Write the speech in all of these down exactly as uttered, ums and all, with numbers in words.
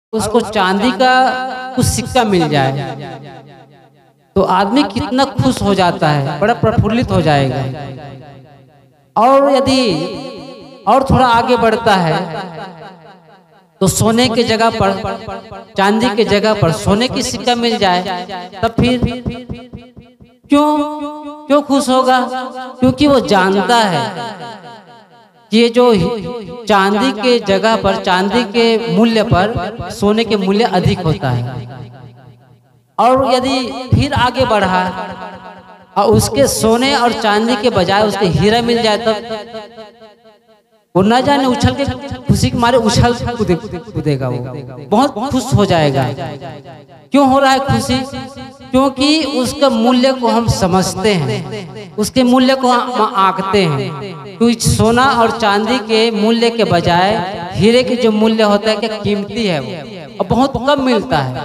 उसको चांदी का कुछ सिक्का मिल जाए तो आदमी कितना खुश हो जाता है, बड़ा प्रफुल्लित हो जाएगा। और यदि और थोड़ा आगे बढ़ता है तो सोने के जगह पर चांदी के जगह पर सोने की सिक्का मिल जाए तब फिर क्यों क्यों खुश होगा? क्योंकि वो जानता है कि ये जो चांदी के जगह पर चांदी के मूल्य पर सोने के मूल्य अधिक होता है। और यदि फिर आगे बढ़ा और उसके सोने और चांदी के बजाय उसके हीरा मिल जाए तब वो न जाने उछल के खुशी के मारे उछल कूदेगा, वो बहुत खुश हो जाएगा। क्यों हो रहा है खुशी? क्योंकि उसका मूल्य को हम समझते हैं, उसके मूल्य को हम आंकते हैं। क्योंकि सोना और चांदी के मूल्य के बजाय हीरे के जो मूल्य होता है क्या कीमती है वो, और बहुत कम मिलता है।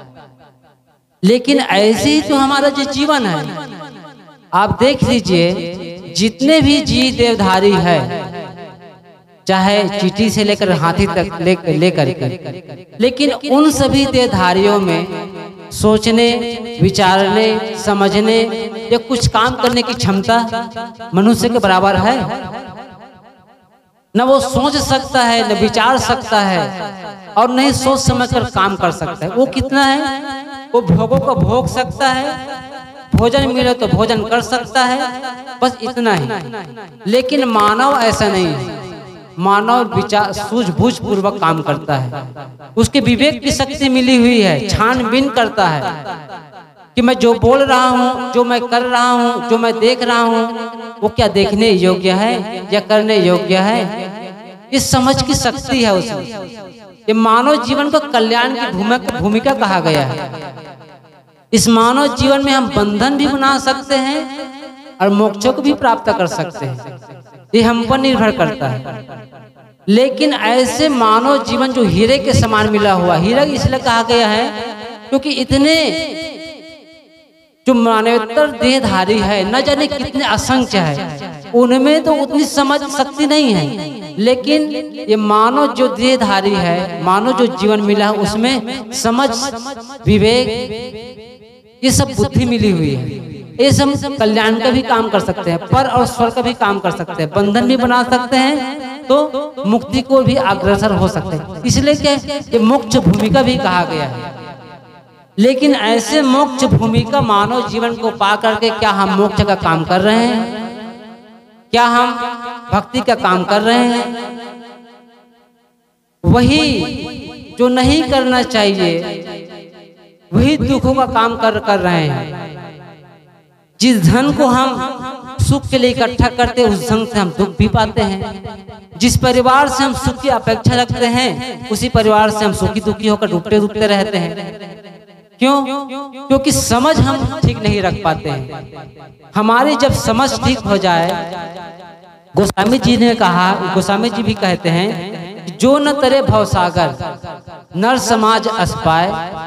लेकिन ऐसे ही तो हमारा जो जीवन है, आप देख लीजिए जितने भी जी देवधारी है, चाहे चींटी से लेकर हाथी तक लेकर लेकर के, लेकिन उन सभी देवधारियों में सोचने, विचारने, समझने या कुछ काम करने की क्षमता मनुष्य के बराबर है? न वो सोच सकता है, न विचार सकता है, और नहीं सोच समझकर काम कर सकता है। वो कितना है? वो भोगों को भोग सकता है, भोजन मिले तो भोजन कर सकता है, बस इतना ही। लेकिन मानव ऐसा नहीं है। मानव विचार सूझबूझ पूर्वक काम करता है, उसके विवेक की शक्ति मिली हुई है, छानबीन करता है कि मैं जो बोल रहा हूँ, जो मैं कर रहा हूँ, जो मैं देख रहा हूँ, वो क्या देखने योग्य है या करने योग्य है। इस समझ की शक्ति है उसमें। ये मानव जीवन को कल्याण की भूमिका कहा गया है। इस मानव जीवन में हम बंधन भी बना सकते हैं और मोक्षों को भी प्राप्त कर सकते हैं, ये हम पर निर्भर करता है। लेकिन ऐसे मानव जीवन जो हीरे के समान मिला हुआ, हीरा इसलिए कहा गया है क्योंकि इतने जो मानवोत्तर देहधारी है, न जाने कितने असंख्य है, उनमें तो उतनी समझ शक्ति नहीं है। लेकिन ये मानव जो देहधारी है, मानव जो जीवन मिला है, उसमें समझ, विवेक, ये सब बुद्धि मिली हुई है। ये सब कल्याण का भी काम कर सकते हैं, पर और स्वर्ग का भी काम कर सकते हैं, बंधन भी बना सकते हैं, तो मुक्ति को भी अग्रसर हो सकते हैं। इसलिए क्या ये मोक्ष भूमिका भी कहा गया है। लेकिन ऐसे मोक्ष भूमिका मानव जीवन को पा करके क्या हम मोक्ष का काम कर रहे हैं? क्या हम भक्ति का काम कर रहे हैं? वही जो नहीं करना चाहिए, वही दुखों का काम कर कर रहे हैं। जिस धन को हम सुख के लिए इकट्ठा करते हैं, उस धन से हम दुख भी पाते हैं। जिस परिवार से हम सुख की अपेक्षा रखते हैं, उसी परिवार से हम सुखी दुखी होकर डूबते डूबते रहते हैं। क्यों? क्योंकि समझ हम ठीक नहीं रख पाते हैं। हमारी जब समझ ठीक हो जाए, गोस्वामी जी ने कहा, गोस्वामी जी भी कहते हैं, जो न तरे भवसागर नर समाज अस्पाय,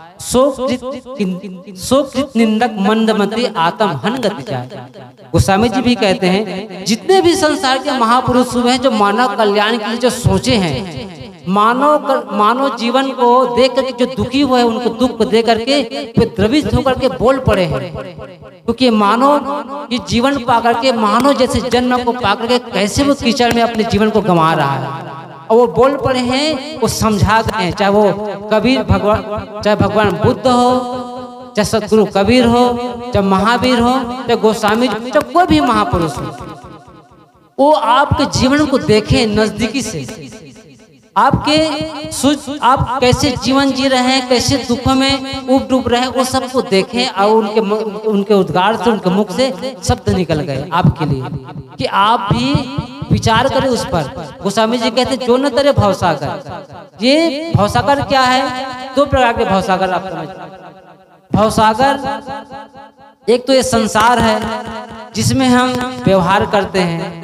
सोकृत निंदक मंदमती आत्म हन गति जाए। गोस्वामी जी भी कहते हैं, जितने भी संसार के महापुरुष हुए हैं, जो मानव कल्याण के लिए जो सोचे हैं, मानव मानव जीवन को देख करके जो दुखी हुए हैं, उनको दुख को देख करके वे द्रवित होकर के बोल पड़े हैं। क्योंकि मानव की जीवन पा करके, मानव जैसे जन्म को पा करके कैसे वो कीचड़ में अपने जीवन को गंवा रहा है, और वो बोल पड़े हैं, वो समझा गए हैं। चाहे वो कबीर भगवान, चाहे भगवान बुद्ध हो, चाहे सतगुरु कबीर हो, चाहे महावीर हो, चाहे गोस्वामी, चाहे कोई भी महापुरुष हो, वो आपके जीवन को देखें नजदीकी से, आपके आप कैसे जीवन जी रहे हैं, कैसे दुखों में उब डूब रहे हैं, वो सबको देखें। और उनके उनके उद्गार से, उनके मुख से शब्द निकल गए आपके लिए कि आप भी विचार करें उस पर। गोस्वामी जी कहते हैं, जो न तरे भवसागर। ये भवसागर क्या है? दो प्रकार के भवसागर आप समझ। भवसागर एक तो ये संसार है जिसमें हम व्यवहार करते हैं,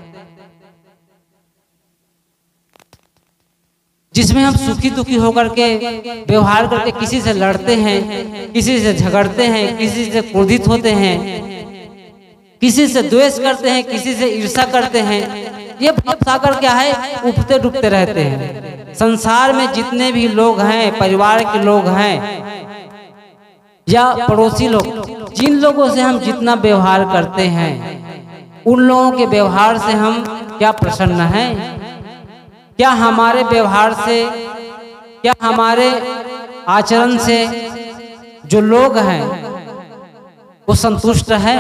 जिसमें हम सुखी दुखी होकर के व्यवहार करके किसी से लड़ते हैं, किसी से झगड़ते हैं, किसी से क्रोधित होते हैं, किसी से द्वेष करते हैं, किसी से ईर्ष्या करते हैं। ये भवसागर क्या है, उठते डूबते रहते हैं। संसार में जितने भी लोग हैं, परिवार के लोग हैं या पड़ोसी लोग, जिन लोगों से हम जितना व्यवहार करते हैं, उन लोगों के व्यवहार से हम क्या प्रसन्न हैं? क्या हमारे व्यवहार से, क्या हमारे आचरण से जो लोग हैं वो संतुष्ट हैं?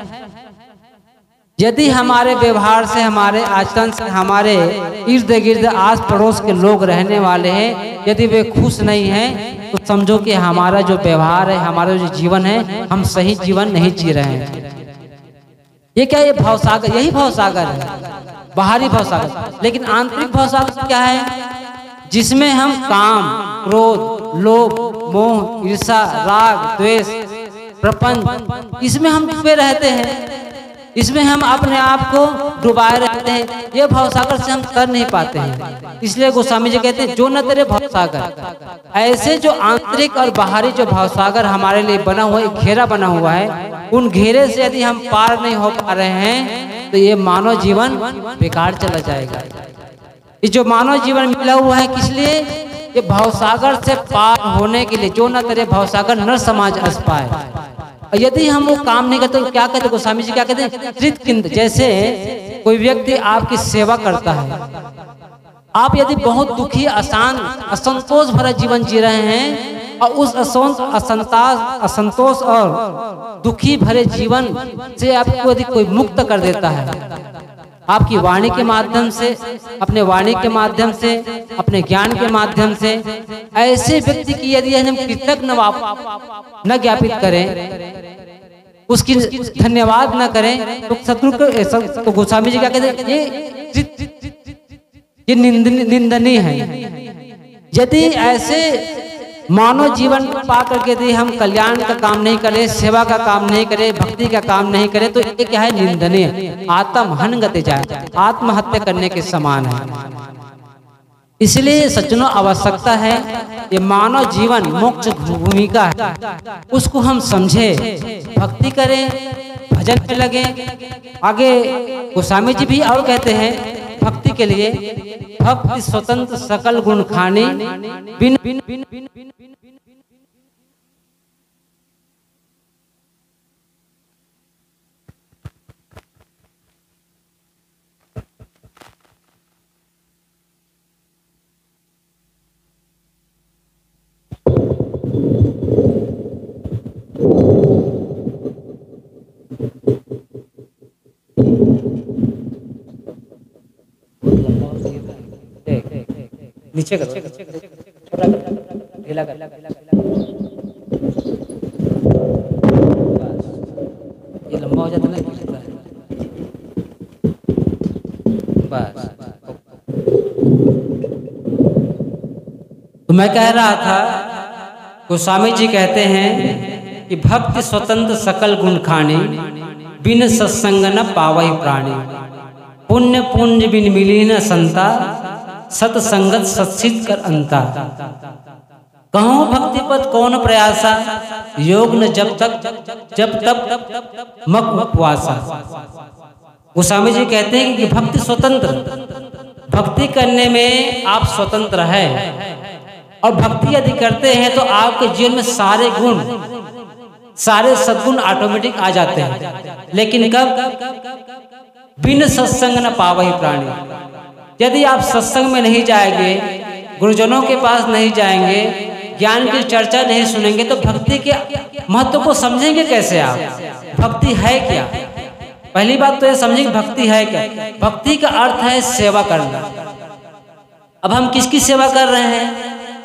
यदि हमारे व्यवहार से, हमारे आचरण से, हमारे इर्द गिर्द आस पड़ोस के लोग रहने वाले हैं, यदि वे खुश नहीं हैं, तो समझो कि हमारा जो व्यवहार है, हमारा जो जीवन है, हम सही जीवन नहीं जी रहे हैं। ये क्या, ये भवसागर, यही भवसागर है, बाहरी भवसागर। लेकिन आंतरिक भवसागर क्या है? जिसमें हम काम, क्रोध, लोभ, मोह, ईर्ष्या, राग, द्वेष, प्रपंच, इसमें हम डूबे रहते हैं, इसमें हम अपने आप को डुबाए रहते हैं। ये भवसागर से हम तर नहीं पाते हैं। इसलिए गोस्वामी जी कहते हैं, जो न तेरे भवसागर। ऐसे जो आंतरिक और बाहरी जो भवसागर हमारे लिए बना हुआ है, घेरा बना हुआ है, उन घेरे से यदि हम पार नहीं हो पा रहे हैं, तो ये मानव जीवन बेकार चला जाएगा। ये जो मानव जीवन मिला हुआ है, किस लिए? ये भवसागर से पार होने के लिए। जो न तेरे भवसागर नर समाज अस पाए। यदि हम वो काम नहीं करते, तो क्या कहते गोस्वामी जी, क्या कहते हैं? कृतकिंद। जैसे कोई व्यक्ति आपकी सेवा करता है, आप यदि बहुत दुखी, अशांत, असंतोष भरा जीवन जी रहे हैं, और उस असंतोष असंतोष और दुखी भरे जीवन से आपको यदि कोई मुक्त कर देता है, आपकी वाणी के माध्यम से, अपने वाणी के माध्यम से, अपने ज्ञान के माध्यम से, ऐसे व्यक्ति की यदि हम कृतज्ञ न ज्ञापित करें, उसकी धन्यवाद न करें, तो सतगुरु को, तो गोस्वामी जी क्या कहते हैं? ये ये निंदनीय है। यदि ऐसे मानव जीवन पा करके यदि हम कल्याण का काम नहीं करें, सेवा का काम नहीं करें, भक्ति का काम नहीं करें, तो ये क्या है? निंदनीय, आत्म हन गति जाए, आत्महत्या करने के समान है। इसलिए सज्जनों, आवश्यकता है ये मानव जीवन मोक्ष भूमिका है, उसको हम समझे, भक्ति करें, भजन में लगे। आगे गोस्वामी जी भी और कहते हैं भक्ति के लिए, भक्ति स्वतंत्र सकल गुण खानी, बिन बिन बिन बिन बिन नीचे करो, छोटा कर, ढीला कर, ये लंबा हो जाता है, बस। तो मैं कह रहा था, गोस्वामी जी कहते हैं कि भक्ति स्वतंत्र सकल गुण खानी, बिन सत्संग न पावई प्राणी, पुण्य पुण्य बिन मिली न संता, सतसंगत सत्सित कर अंता। कहूँ भक्ति पद कौन प्रयासा, योग न जब तक जब तक मक उपवासा। गोस्वामी जी कहते हैं कि भक्ति स्वतंत्र, भक्ति करने में आप स्वतंत्र है, और भक्ति यदि करते हैं तो आपके जीवन में सारे गुण, सारे सद्गुण ऑटोमेटिक आ जाते हैं। लेकिन कब? बिन सत्संग न पावई प्राणी। यदि आप सत्संग में नहीं जाएंगे, गुरुजनों के पास नहीं जाएंगे, ज्ञान की चर्चा नहीं सुनेंगे, तो भक्ति के महत्व को समझेंगे कैसे आप? भक्ति है क्या? पहली बात तो ये समझेंगे भक्ति है क्या। भक्ति का अर्थ है सेवा करना। अब हम किसकी सेवा कर रहे हैं?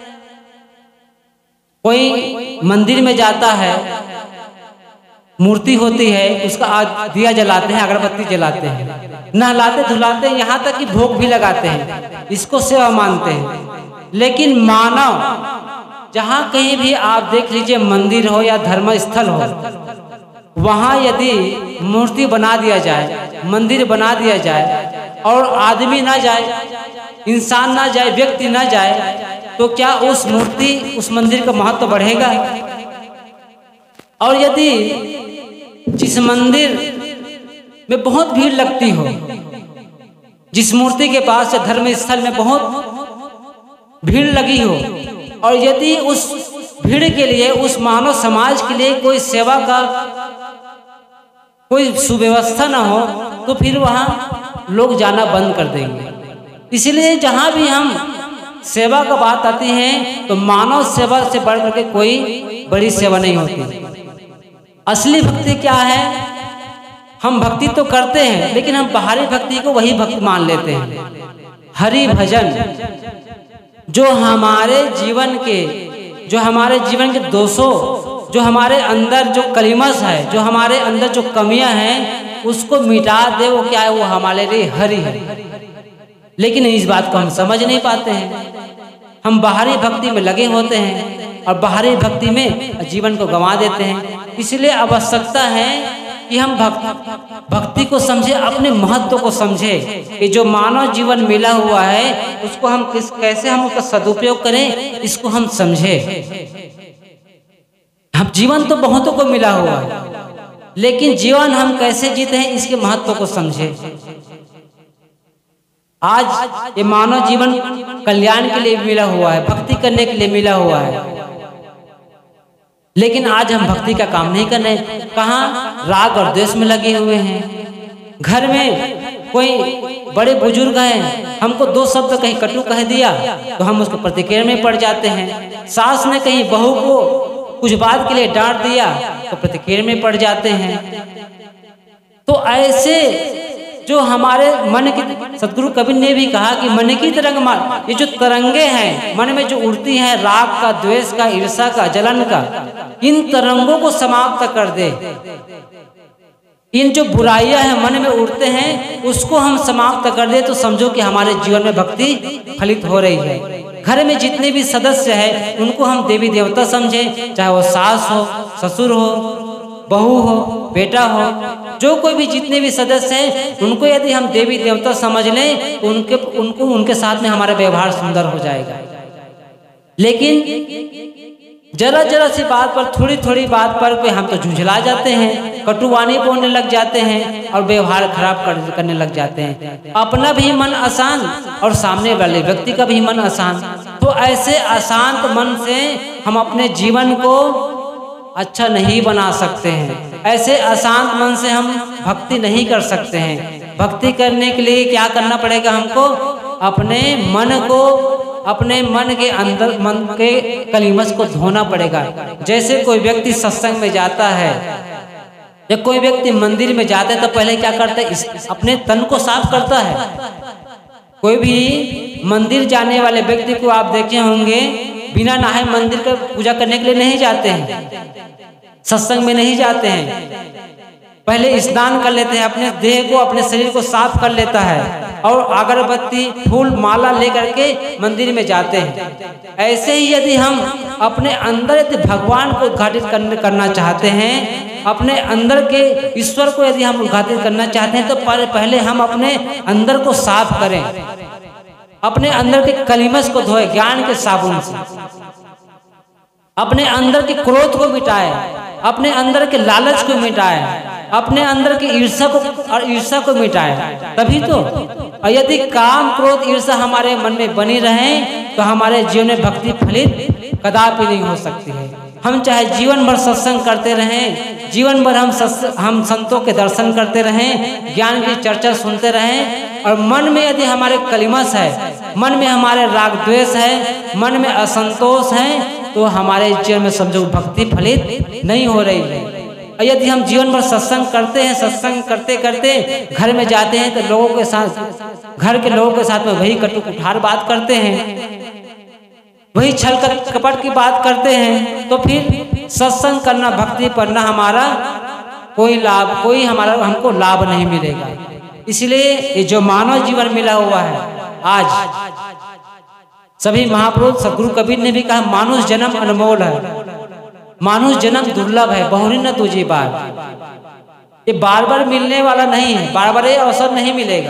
कोई मंदिर में जाता है, मूर्ति होती है, उसका दिया जलाते हैं, अगरबत्ती जलाते हैं, नहलाते धुलाते हैं, यहाँ तक कि भोग भी लगाते हैं, इसको सेवा मानते हैं। लेकिन मानव, जहाँ कहीं भी आप देख लीजिए, मंदिर हो या धर्म स्थल हो, वहाँ यदि मूर्ति बना दिया जाए, मंदिर बना दिया जाए, और आदमी ना जाए, इंसान ना जाए, व्यक्ति ना जाए, तो क्या उस मूर्ति, उस मंदिर का महत्व बढ़ेगा? और यदि जिस मंदिर में बहुत भीड़ लगती हो, जिस मूर्ति के पास या धर्म स्थल में बहुत भीड़ लगी हो, और यदि उस भीड़ के लिए, उस मानव समाज के लिए कोई सेवा का कोई सुव्यवस्था ना हो, तो फिर वहाँ लोग जाना बंद कर देंगे। इसलिए जहाँ भी हम सेवा का बात आती है तो मानव सेवा से बढ़ करके कोई बड़ी सेवा नहीं होती। असली भक्ति क्या है? हम भक्ति तो करते हैं, लेकिन हम बाहरी भक्ति को वही भक्ति मान लेते हैं। हरि भजन जो हमारे जीवन के जो हमारे जीवन के दोषों, जो हमारे अंदर जो कलिमस है, जो हमारे अंदर जो कमियां हैं, उसको मिटा दे, वो क्या है? वो हमारे लिए हरि है। लेकिन इस बात को हम समझ नहीं पाते हैं। हम बाहरी भक्ति में लगे होते हैं और बाहरी भक्ति में जीवन को गंवा देते हैं। इसलिए आवश्यकता है कि हम भक्त भक्ति को समझे, अपने महत्व को समझे कि जो मानव जीवन मिला हुआ है उसको हम किस कैसे हम उसका सदुपयोग करें, इसको हम समझे। हम जीवन तो बहुतों को मिला हुआ है, लेकिन जीवन हम कैसे जीते हैं इसके महत्व को समझे। आज ये मानव जीवन कल्याण के लिए मिला हुआ है, भक्ति करने के लिए मिला हुआ है, लेकिन आज हम भक्ति का काम नहीं कर रहे। कहाँ? राग और द्वेष में लगे हुए हैं। घर में कोई बड़े बुजुर्ग हैं, हमको दो शब्द कहीं कटु कह दिया तो हम उसको प्रतिक्रिया में पड़ जाते हैं। सास ने कहीं बहू को कुछ बात के लिए डांट दिया तो प्रतिक्रिया में पड़ जाते हैं। तो ऐसे जो हमारे मन की, सदगुरु कबीर ने भी कहा कि मन की तरंग मार, ये जो तरंगे हैं मन में जो उड़ती हैं, राग का, द्वेष का, ईर्ष्या का, जलन का, इन तरंगों को समाप्त कर दे। इन जो बुराइयां हैं मन में उड़ते हैं उसको हम समाप्त कर दे, तो समझो कि हमारे जीवन में भक्ति फलित हो रही है। घर में जितने भी सदस्य हैं उनको हम देवी देवता समझे, चाहे वो सास हो, ससुर हो, बहू हो, बेटा हो, जो कोई भी जितने भी सदस्य हैं उनको यदि हम देवी देवता समझ लें तो उनके उनको उनके साथ में हमारा व्यवहार सुंदर हो जाएगा। लेकिन जरा जरा सी बात पर, थोड़ी थोड़ी बात पर पे हम तो झुंझला जाते हैं, कटुवानी बोलने लग जाते हैं और व्यवहार खराब कर, करने लग जाते हैं। अपना भी मन आसान और सामने वाले व्यक्ति का भी मन आसान। तो ऐसे अशांत मन से हम अपने जीवन को अच्छा नहीं बना सकते हैं। ऐसे अशांत मन से हम भक्ति नहीं कर सकते हैं। भक्ति करने के लिए क्या करना पड़ेगा? हमको अपने मन को, अपने मन के अंदर, मन के कलिमस को धोना पड़ेगा। जैसे कोई व्यक्ति सत्संग में जाता है या कोई व्यक्ति मंदिर में जाता है तो पहले क्या करता है? अपने तन को साफ करता है। कोई भी मंदिर जाने वाले व्यक्ति को आप देखे होंगे बिना नहाए मंदिर का पूजा करने के लिए नहीं जाते हैं, सत्संग में नहीं जाते हैं। पहले स्नान कर लेते हैं, अपने देह को, अपने शरीर को साफ कर लेता है और अगरबत्ती, फूल, माला लेकर के मंदिर में जाते हैं। ऐसे ही यदि हम अपने अंदर यदि भगवान को उद्घाटित करना चाहते हैं, अपने अंदर के ईश्वर को यदि हम उद्घाटित करना चाहते हैं तो पहले हम अपने अंदर को साफ करें, अपने अंदर के कलिमस को धोए ज्ञान के साबुन से, अपने अंदर के क्रोध को मिटाए, अपने अंदर के लालच को मिटाए, अपने अंदर की ईर्ष्या को और ईर्ष्या को मिटाए। तभी तो, और यदि काम, क्रोध, ईर्ष्या हमारे मन में बनी रहे तो हमारे जीवन में भक्ति फलित कदापि नहीं हो सकती है। हम चाहे जीवन भर सत्संग करते रहें, जीवन भर हम हम संतों के दर्शन करते रहें, ज्ञान की चर्चा सुनते रहें, और मन में यदि हमारे कलिमस है, मन में हमारे राग द्वेष है, मन में असंतोष है, तो हमारे जीवन में समझो भक्ति फलित नहीं हो रही है। और यदि हम जीवन भर सत्संग करते हैं, सत्संग करते करते घर में जाते हैं तो लोगों के साथ, घर के लोगों के साथ में वही कटु कुठार बात करते हैं, वही छल कपट की बात करते हैं, तो फिर सत्संग करना, भक्ति करना हमारा कोई लाभ, कोई हमारा हमको लाभ नहीं मिलेगा। इसलिए ये जो मानव जीवन मिला हुआ है, आज सभी महापुरुष, सदगुरु कबीर ने भी कहा, मानुष जन्म अनमोल है, मानुष जन्म दुर्लभ है, बहुरी न तुझी बार। ये बार बार मिलने वाला नहीं है, बार बार ये अवसर नहीं मिलेगा।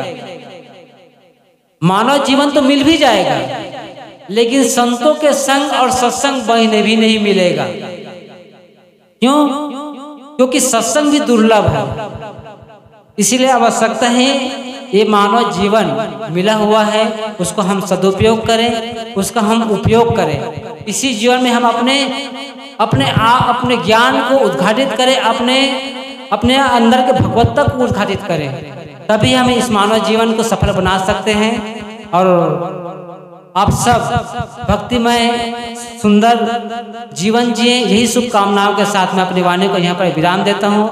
मानव जीवन तो मिल भी जाएगा, लेकिन संतों के संग और सत्संग बहने भी नहीं मिलेगा। क्यों? क्योंकि सत्संग भी दुर्लभ है। इसीलिए आवश्यकता है ये मानव जीवन मिला हुआ है, उसको हम सदुपयोग करें, उसका हम उपयोग करें। इसी जीवन में हम अपने अपने आप अपने ज्ञान को उद्घाटित करें, अपने अपने अंदर के भगवत्ता को उद्घाटित करें, तभी हम इस मानव जीवन को सफल बना सकते हैं। और आप सब भक्तिमय सुंदर जीवन जिए, यही शुभकामनाओं के साथ मैं अपनी वाणी को यहाँ पर विराम देता हूँ।